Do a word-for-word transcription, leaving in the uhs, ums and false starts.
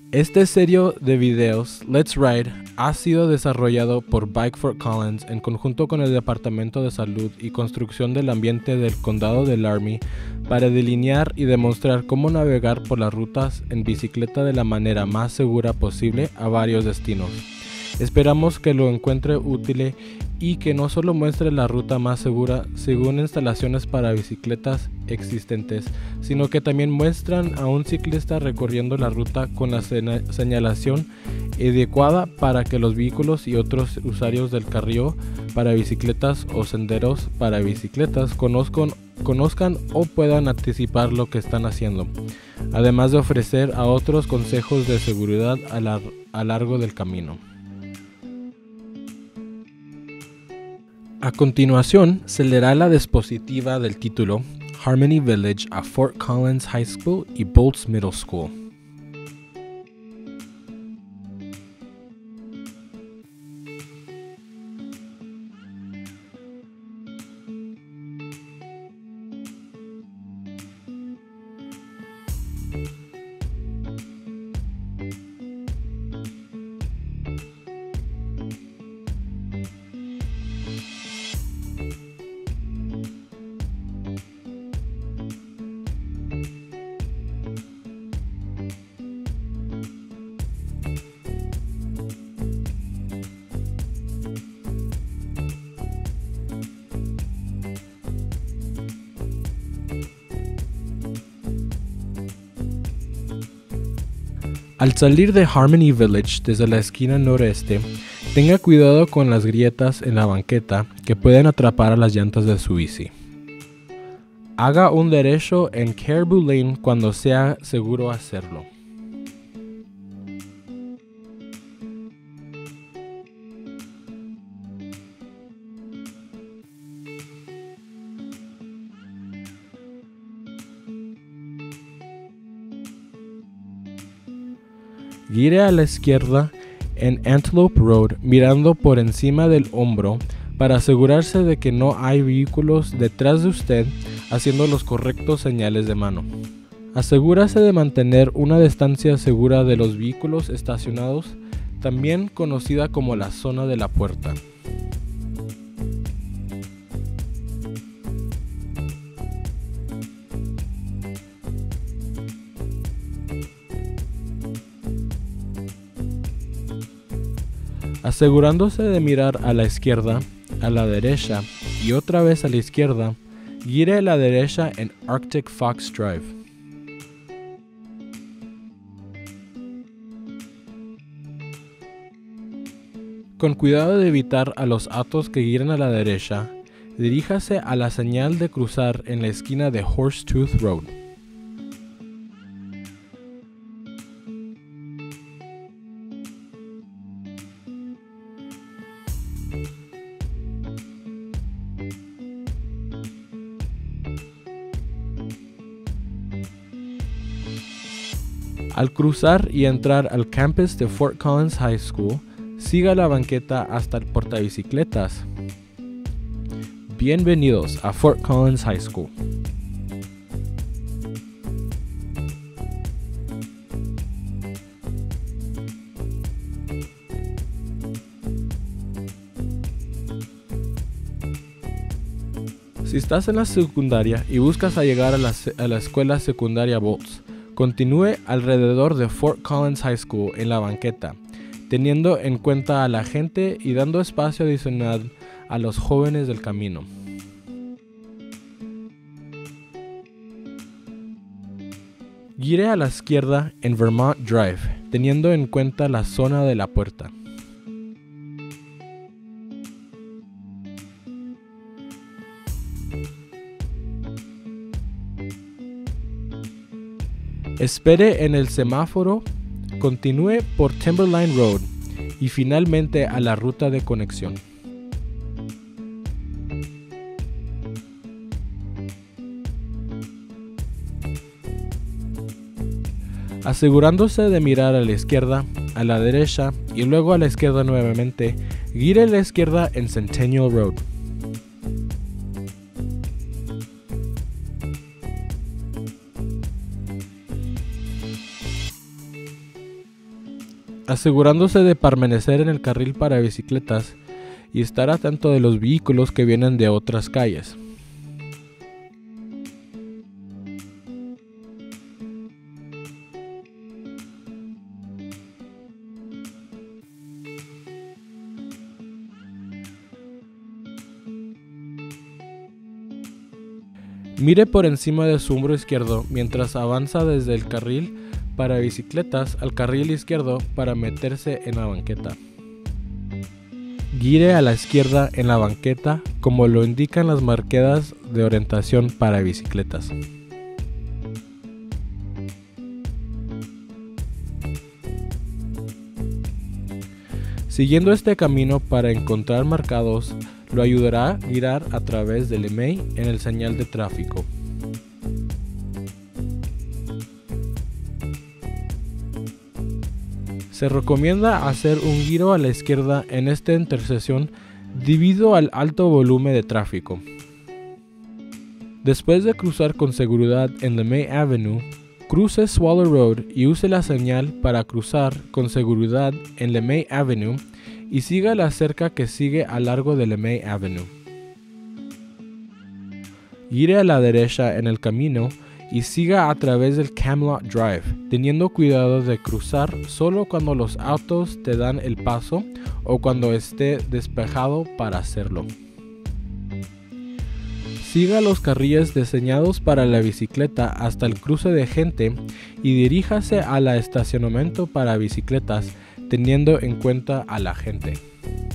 Este serie de videos, Let's Ride, ha sido desarrollado por Bike Fort Collins en conjunto con el Departamento de Salud y Construcción del Ambiente del Condado de Laramie para delinear y demostrar cómo navegar por las rutas en bicicleta de la manera más segura posible a varios destinos. Esperamos que lo encuentre útil y que no solo muestre la ruta más segura según instalaciones para bicicletas existentes, sino que también muestran a un ciclista recorriendo la ruta con la señalación adecuada para que los vehículos y otros usuarios del carril para bicicletas o senderos para bicicletas conozcan, conozcan o puedan anticipar lo que están haciendo, además de ofrecer a otros consejos de seguridad a lo largo del camino. A continuación, se leerá la dispositiva del título Harmony Village a Fort Collins High School y Bolts Middle School. Al salir de Harmony Village desde la esquina noreste, tenga cuidado con las grietas en la banqueta que pueden atrapar a las llantas de su bici. Haga un derecho en Caribou Lane cuando sea seguro hacerlo. Gire a la izquierda en Antelope Road mirando por encima del hombro para asegurarse de que no hay vehículos detrás de usted haciendo los correctos señales de mano. Asegúrese de mantener una distancia segura de los vehículos estacionados, también conocida como la zona de la puerta. Asegurándose de mirar a la izquierda, a la derecha y otra vez a la izquierda, gire a la derecha en Arctic Fox Drive. Con cuidado de evitar a los autos que giran a la derecha, diríjase a la señal de cruzar en la esquina de Horsetooth Road. Al cruzar y entrar al campus de Fort Collins High School, siga la banqueta hasta el portabicicletas. Bienvenidos a Fort Collins High School. Si estás en la secundaria y buscas a llegar a la, a la escuela secundaria Bolts, continúe alrededor de Fort Collins High School en la banqueta, teniendo en cuenta a la gente y dando espacio adicional a los jóvenes del camino. Gire a la izquierda en Vermont Drive, teniendo en cuenta la zona de la puerta. Espere en el semáforo, continúe por Timberline Road y finalmente a la ruta de conexión. Asegurándose de mirar a la izquierda, a la derecha y luego a la izquierda nuevamente, gire a la izquierda en Centennial Road. asegurándose de permanecer en el carril para bicicletas y estar atento de los vehículos que vienen de otras calles. Mire por encima de su hombro izquierdo mientras avanza desde el carril para bicicletas al carril izquierdo para meterse en la banqueta. Gire a la izquierda en la banqueta como lo indican las marquetas de orientación para bicicletas. Siguiendo este camino para encontrar marcados lo ayudará a girar a través del E M E I en el señal de tráfico. Se recomienda hacer un giro a la izquierda en esta intersección debido al alto volumen de tráfico. Después de cruzar con seguridad en LeMay Avenue, cruce Swallow Road y use la señal para cruzar con seguridad en LeMay Avenue y siga la cerca que sigue a largo de LeMay Avenue. Gire a la derecha en el camino y siga a través del Camelot Drive, teniendo cuidado de cruzar solo cuando los autos te dan el paso o cuando esté despejado para hacerlo. Siga los carriles diseñados para la bicicleta hasta el cruce de gente y diríjase al estacionamiento para bicicletas teniendo en cuenta a la gente.